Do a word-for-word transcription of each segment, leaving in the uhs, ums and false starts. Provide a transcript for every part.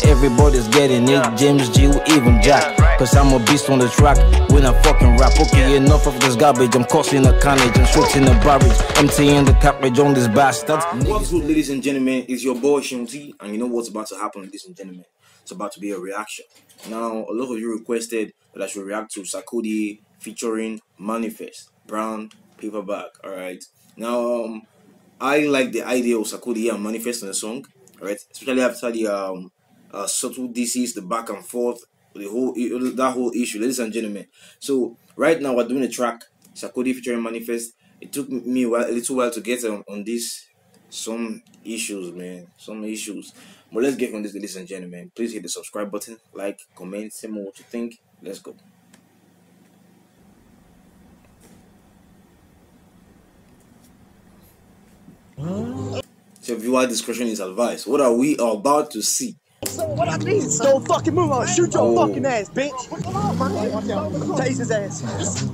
Everybody's getting it, James G, even Jack. Cause I'm a beast on the track when I fucking rap. Okay, enough of this garbage, I'm causing a carnage. I'm switching the barrage, emptying the cartridge on this bastard. What's good, ladies and gentlemen? It's your boy Seun, and you know what's about to happen, ladies and gentlemen. It's about to be a reaction. Now, a lot of you requested that I should react to Sarkodie featuring Manifest, Brown, Paperbag, alright? Now, um, I like the idea of Sarkodie and Manifest in the song, alright? Especially after the um, uh, subtle D Cs, the back and forth, the whole that whole issue, ladies and gentlemen. So, right now, we're doing a track, Sarkodie featuring Manifest. It took me a, while, a little while to get on, on this. Some issues, man. Some issues. But let's get on this, ladies and gentlemen. Please hit the subscribe button, like, comment, tell me what you think. Let's go. So viewer discretion is advised. What are we about to see? So what I mean? Don't fucking move on. Shoot your oh. fucking ass, bitch. Tase his ass.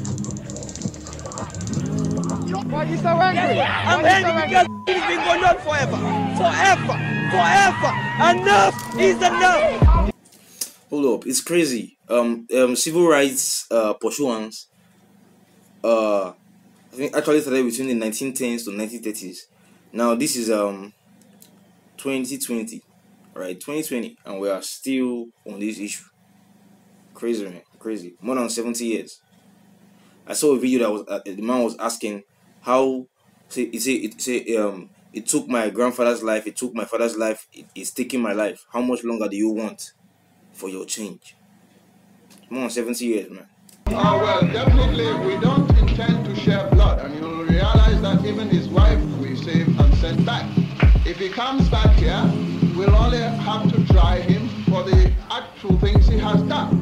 Why are you so angry? Yeah, I'm angry because it's been going on forever. Forever. Forever. Enough is enough. Hold up. It's crazy. Um, um civil rights uh pursuance uh I think actually started between the nineteen tens to nineteen thirties. Now this is um twenty twenty, right? twenty twenty, and we are still on this issue. Crazy, man. Crazy. More than seventy years. I saw a video that was uh, the man was asking how say it say it say um it took my grandfather's life, it took my father's life, it, it's taking my life. How much longer do you want for your change? More than seventy years, man. Oh well, definitely we don't intend to share blood, and you'll realize that even his wife we saved and sent back. If he comes back here, we'll only have to try him for the actual things he has done.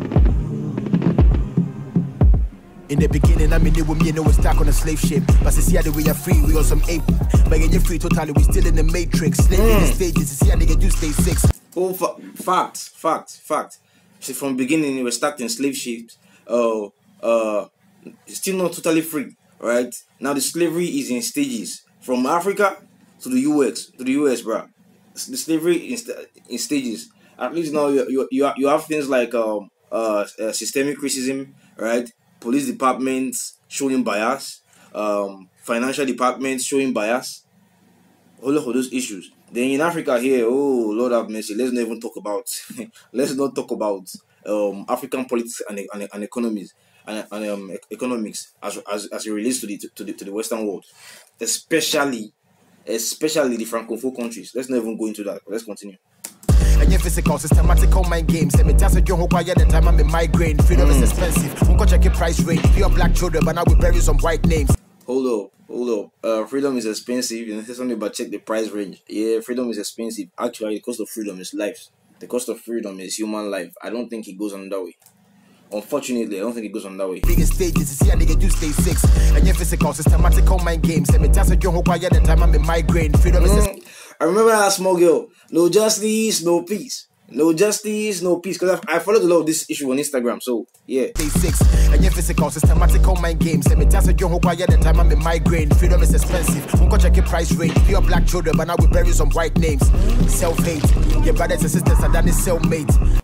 In the beginning, I mean, it would mean we stuck on a slave ship. But see how the way you're free, we on some ape. But you're free totally, we still in the matrix. Slave mm. in the stages, see how they get you stay six. Oh, fa fact, fact, fact. See, from the beginning, we were stuck in slave ships. Uh, uh, still not totally free, right? Now the slavery is in stages. From Africa to the U S, to the U S, bro. The slavery in, st in stages. At least now you, you, you, you have things like um, uh, uh, systemic racism, right? Police departments showing bias, um, financial departments showing bias, all of those issues. Then in Africa here, oh Lord have mercy, let's not even talk about, let's not talk about um, African politics and, and, and economies and, and um, economics as, as as it relates to the to the to the Western world, especially especially the Francophone countries. Let's not even go into that. Let's continue. And your physical, systematical mind games. Let me tell you, who quiet the time I'm in migraine. Freedom mm. is expensive. Won't go check your price range. Pure black children, but now we bury some white names. Hold up, hold up. Uh, freedom is expensive. You know, something about check the price range. Yeah, freedom is expensive. Actually, the cost of freedom is life. The cost of freedom is human life. I don't think it goes on that way. Unfortunately, I don't think it goes on that way. Biggest stages, see how they get you stay six. And your physical, systematical mind games. Let me tell you, who quiet the time I'm in migraine. Freedom mm. is expensive. I remember that small girl. No justice, no peace. No justice, no peace. Because I followed a lot of this issue on Instagram. So, yeah. Day six. And your physical, systematical mind games. Let me tell you, who quiet the time I'm in migraine. Freedom is expensive. Won't go check your price range. Pure black children, but now we bury some white names. Self-hate. Your brothers and sisters are done is cellmate.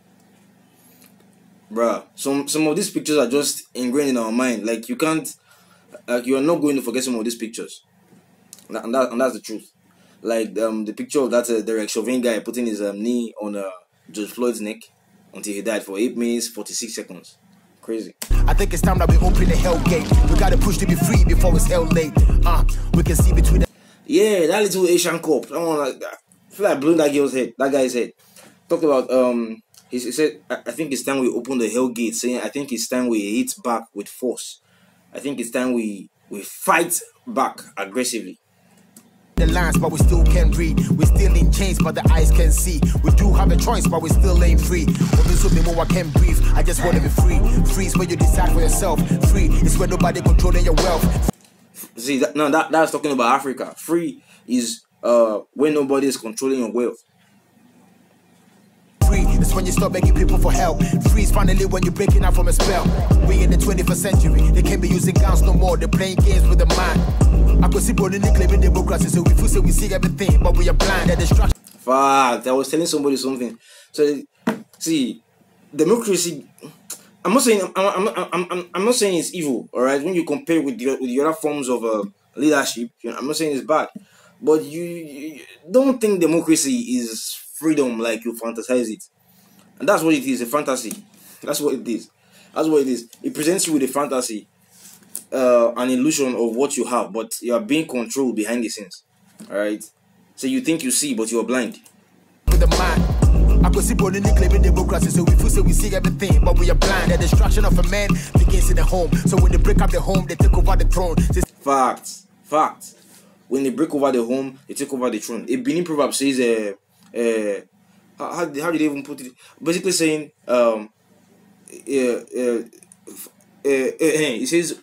Bruh, some, some of these pictures are just ingrained in our mind. Like, you can't, like, you are not going to forget some of these pictures. And, that, and that's the truth. Like um, the picture of that uh, Derek Chauvin guy putting his um, knee on uh, George Floyd's neck until he died for eight minutes forty-six seconds. Crazy. I think it's time that we open the hell gate. We gotta push to be free before it's hell late. Uh, we can see between the yeah, that little Asian cop. Someone like that. I feel like blowing that girl's head. That guy's head. Talked about um. He, he said, I, I think it's time we open the hell gate. Saying, I think it's time we hit back with force. I think it's time we we fight back aggressively. The lines, but we still can't read. We're still in chains, but the eyes can see. We do have a choice, but we still ain't free. I can't breathe. I just want to be free. Free is when you decide for yourself. Free is when nobody controlling your wealth. See, that, no, that that's talking about Africa. Free is uh when nobody is controlling your wealth. Free is when you stop begging people for help. Free is finally when you're breaking out from a spell. We in the twenty-first century. They can't be using guns no more. They're playing games with the mind. I could see Bonnie claiming democracy, so we feel say we see everything, but we are blind. They're distracted. Fact. I was telling somebody something. So see, democracy. I'm not saying I'm I'm I'm I'm, I'm not saying it's evil. All right, when you compare with the with the other forms of uh, leadership, you know, I'm not saying it's bad, but you, you don't think democracy is freedom like you fantasize it, and that's what it is—a fantasy. That's what it is. That's what it is. It presents you with a fantasy, uh, an illusion of what you have, but you are being controlled behind the scenes. All right, so you think you see, but you are blind. With the mind, I could see Bonnie claiming democracy, so we feel say we see everything, but we are blind. The destruction of a man begins in the home. So when they break up the home, they take over the throne. Facts, facts. When they break over the home, they take over the throne. A Benin proverb says, uh, uh, how, how did they even put it? Basically saying, um, uh, uh, uh, uh, it says,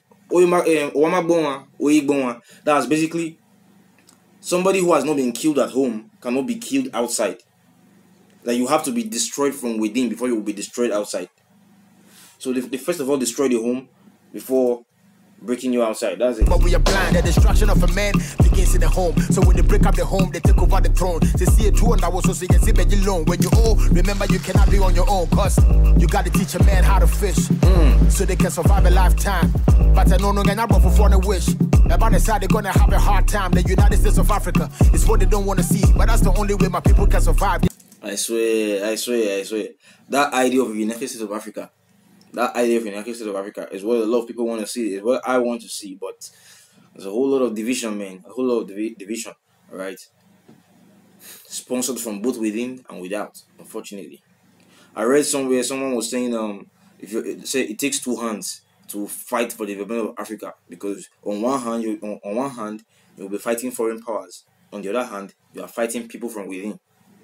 that's basically somebody who has not been killed at home cannot be killed outside. Like you have to be destroyed from within before you will be destroyed outside. So they, they first of all destroy the home before breaking you outside. That's it. But we are blind. The destruction of a man begins in the home. So when they break up the home, they take over the throne. They see a throne that was so you can see baby alone. When you old, remember you cannot be on your own, cause you gotta teach a man how to fish. Mm. So they can survive a lifetime. But I know no gonna for for a wish. About the side they're gonna have a hard time. The United States of Africa is what they don't want to see. But that's the only way my people can survive. I swear, I swear, I swear. That idea of the United States of Africa, that idea of the United States of Africa is what a lot of people want to see. Is what I want to see. But there's a whole lot of division, man. A whole lot of divi division. All right. Sponsored from both within and without. Unfortunately, I read somewhere someone was saying, um, if you say it takes two hands to fight for the development of Africa, because on one hand, you on, on one hand you'll be fighting foreign powers. On the other hand, you are fighting people from within.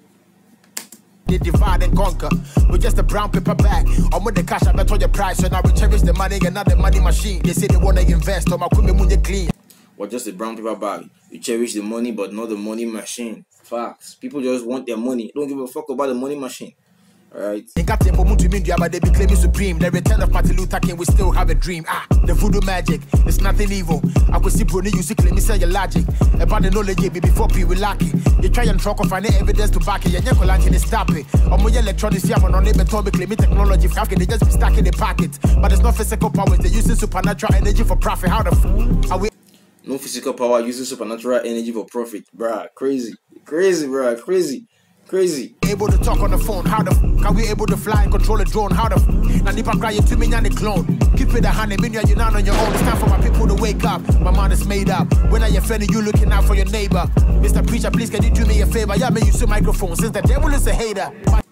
They divide and conquer with just a brown paper bag. I'm with the cash, I bet on your price. So now we cherish the money and not the money machine. They say they want to invest on my equipment clean. Or just a brown paper bag. You cherish the money, but not the money machine. Facts. People just want their money. Don't give a fuck about the money machine. Alright. They got them to India, but they be claiming supreme. The return of Martin Luther King, we still have a dream. Ah, the voodoo magic, it's nothing evil. I could see Bruni used to claim me say your logic. About the knowledge baby before people lack it. You try and truck or find evidence to back it. You never like it, stop it. Or more electronics, yeah, on neighbor told me claiming technology. How can they just be stuck in the pocket? But it's not physical powers, they're using supernatural energy for profit. How the f are we? No physical power using supernatural energy for profit. Bruh, crazy. Crazy, bruh, crazy. Crazy. Able to talk on the phone, how the f are we able to fly and control a drone? How the f now nipa crying to me and the clone. Keep it a honey, mean you're not on your own. It's time for my people to wake up. My mind is made up. When are you friendly, you looking out for your neighbor? Mister Preacher, please can you do me a favor? Yeah, man, use the microphone since the devil is a hater.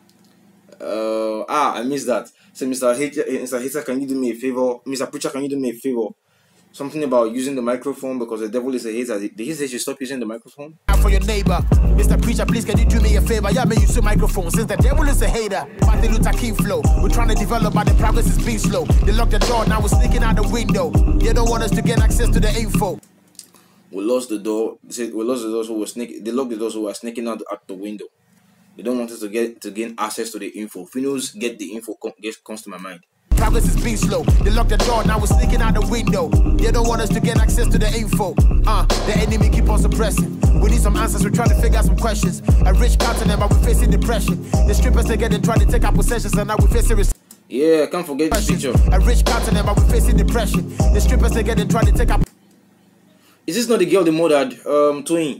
Uh ah, I missed that. So Mister Hater, Mister Hater, can you do me a favor? Mister Preacher, can you do me a favor? Something about using the microphone because the devil is a hater. Did he say you stop using the microphone? For your neighbor, Mister Preacher, please can you do me a favor? Yeah, man, use the microphone since the devil is a hater. Martin Luther King flow. We're trying to develop, but the progress is being slow. They locked the door, now we're sneaking out the window. They don't want us to get access to the info. We lost the door. They said we lost the doors who were sneaking. They locked the doors who were sneaking out at the window. They don't want us to get to gain access to the info. Finos get the info. Get comes to my mind. Progress is being slow. They locked the door, now we're sneaking out the window. They don't want us to get access to the info. Uh, the enemy keep on suppressing. We need some answers, we're trying to figure out some questions. A rich continent, but we're facing depression. The strippers together trying to take our possessions, and now we're facing recession. Yeah, can't forget this picture. A rich continent, but we're facing depression. The strippers together trying to take our. Is this not the girl they murdered? Um, Twin.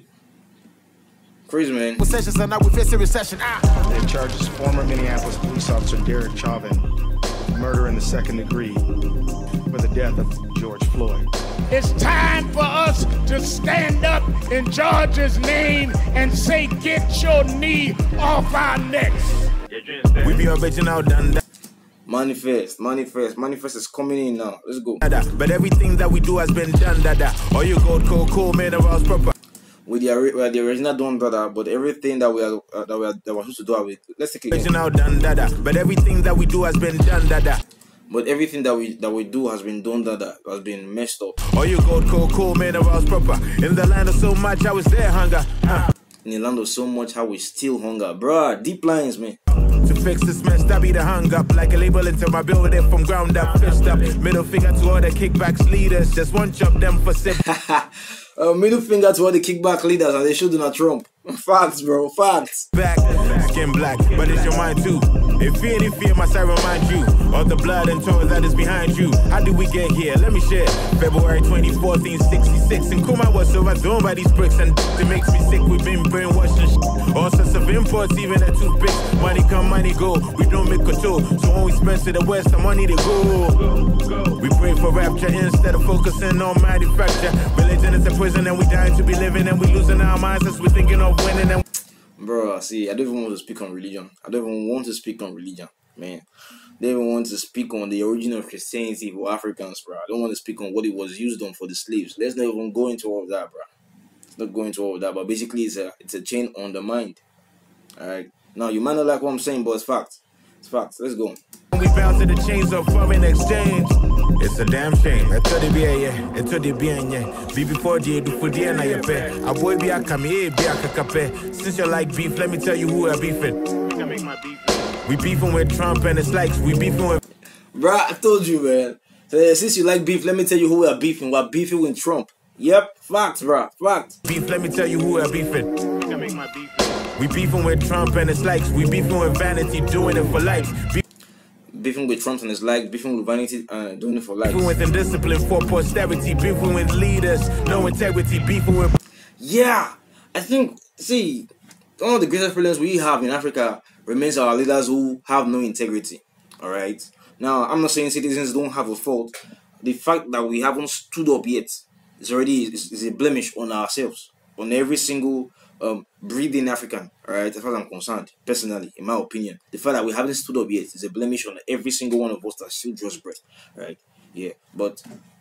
Crazy, man. Possessions, and now we're facing recession. Ah. They charges former Minneapolis police officer Derek Chauvin murder in the second degree for the death of George Floyd. It's time for us to stand up in George's name and say, get your knee off our necks. We be original done that. Manifest, manifest, manifest is coming in now. Let's go. But everything that we do has been done, dada. All you gold, cool, cool, minerals, proper. With the, we are the original done, dada, but everything that we are uh, that we are that we're supposed to do with. Let's take it again. Original done, dada. But everything that we do has been done, dada. But everything that we that we do has been done, dada, has been messed up. All you gold, cool, cool, minerals, proper. In the land of so much, I was there, hunger. Uh. In the land of so much, how we still hunger, bruh. Deep lines, man. To fix this mess, I be the hung up like a label until I build it from ground up, fist up. Middle finger to all the kickbacks leaders, just one chop them for sip. uh, middle finger to all the kickback leaders, and they should do not Trump. Facts, bro, facts. Back, skin black, but it's your mind too. If fear, if fear must I remind you of the blood and toil that is behind you. How did we get here? Let me share. February twenty-fourth, fourteen sixty-six. And Kuma was overthrown by these bricks, and it makes me sick. We've been brainwashed and shit. All sorts of imports, even the toothpicks. Money come, money go. We don't make control. So when we spend to the west, the money to go. We pray for rapture instead of focusing on manufacture. Religion is a prison, and we dying to be living, and we losing our minds as we're thinking of winning. And bro, see, I don't even want to speak on religion. I don't even want to speak on religion, man. They even want to speak on the origin of Christianity for Africans, bro. I don't want to speak on what it was used on for the slaves. Let's not even go into all of that, bro. Let's not go into all of that. But basically, it's a it's a chain on the mind. All right. Now you might not like what I'm saying, but it's facts. It's facts. Let's go. We bound to the chains of foreign exchange. It's a damn shame. I told you, yeah, I told you, yeah. Be before the do for the na yepe. A boy be a come here, be a kakape. Since you like beef, let me tell you who we're beefing. We can make my beef. We beefing with Trump and it's likes. We beefing with. Bro, I told you, man. So, since you like beef, let me tell you who we're beefing. We're beefing with Trump. Yep, facts, bro. Facts. Beef, let me tell you who we're beefing. We can make my beef. We beefing with Trump and it's likes. We beefing with vanity, doing it for likes. Be beefing with Trump and his likes, beefing with vanity, uh, doing it for likes. Beefing with indiscipline for posterity, beefing with leaders, no integrity, beefing with. Yeah, I think, see, one of the greatest problems we have in Africa remains our leaders who have no integrity. All right. Now, I'm not saying citizens don't have a fault. The fact that we haven't stood up yet is already is, is a blemish on ourselves, on every single um breathing African. All right, as far as I'm concerned, personally, in my opinion, the fact that we haven't stood up yet is a blemish on every single one of us that still draws breath. Right? Yeah, but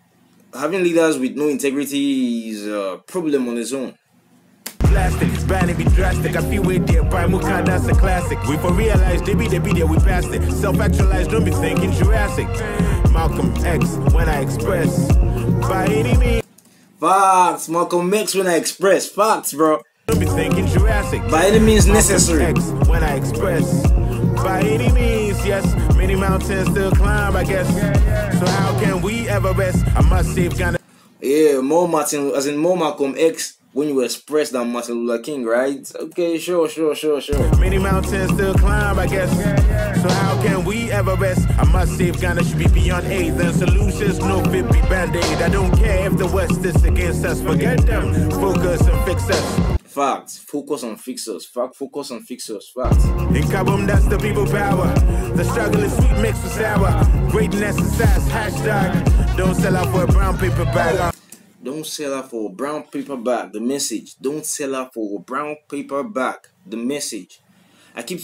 having leaders with no integrity is a problem on its own. Plastic, banning be drastic. I feel with there by Muka, that's a classic. We for realize they be they be there, we passed it. Self-actualized, don't be thinking Jurassic. Malcolm X when I express by any means. Facts, Malcolm X when I express. Facts, bro. Don't be thinking Jurassic. By any means necessary. X when I express by any means, yes. Many mountains still climb, I guess. So how can we ever rest? I must save Ghana. Yeah, more Martin, as in more Malcolm X when you express than Martin Luther King, right? Okay, sure, sure, sure, sure. Many mountains still climb, I guess. So how can we ever rest? I must save Ghana should be beyond aid. Then solutions, no fit be band-aid. I don't care if the West is against us. Forget them. Focus and fix us. Facts. Focus on fix us. Fact. Focus on fix us. Facts. In Kabum, that's the people power. The struggle is sweet mixed with sour. Greatness is fast. Hashtag. Don't sell out for a brown paper bag. Don't sell out for a brown paper bag. The message. Don't sell out for a brown paper bag. The message. I keep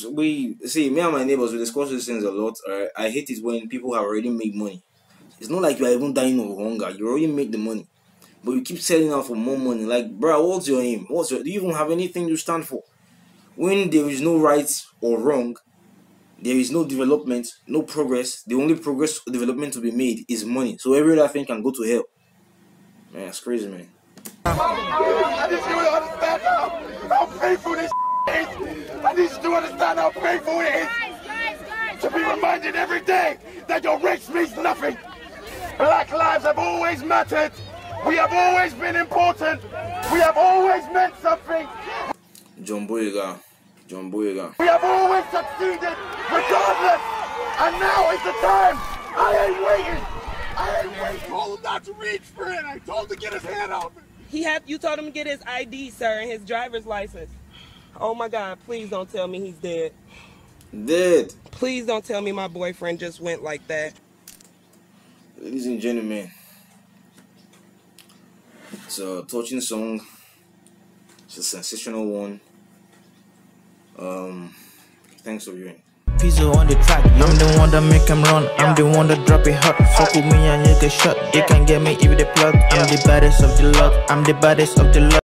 we see me and my neighbors we discuss these things a lot. Uh, I hate it when people have already made money. It's not like you are even dying of hunger. You already make the money, but you keep selling out for more money. Like, bro, what's your aim? What's your? Do you even have anything you stand for? When there is no right or wrong, there is no development, no progress. The only progress or development to be made is money. So every other thing can go to hell. Man, that's crazy, man. I need you to understand how, how painful this is. I need you to understand how painful it is guys, guys, guys. to be reminded every day that your race means nothing. Black lives have always mattered. We have always been important. We have always meant something. John Boyega. John Boyega. We have always succeeded, regardless. And now is the time. I ain't waiting. I ain't waiting. I told him not to reach for it. I told him to get his hand out. He had, you told him to get his I D, sir, and his driver's license. Oh my God, please don't tell me he's dead. Dead. Please don't tell me my boyfriend just went like that. Ladies and gentlemen, it's a touching song. It's a sensational one. Um, thanks for viewing. Pizzo on the track, I'm the one that make him run. I'm the one that drop it hot. Fuck with me and you get shot. They can get me if they plug. I'm the baddest of the lot. I'm the baddest of the lot.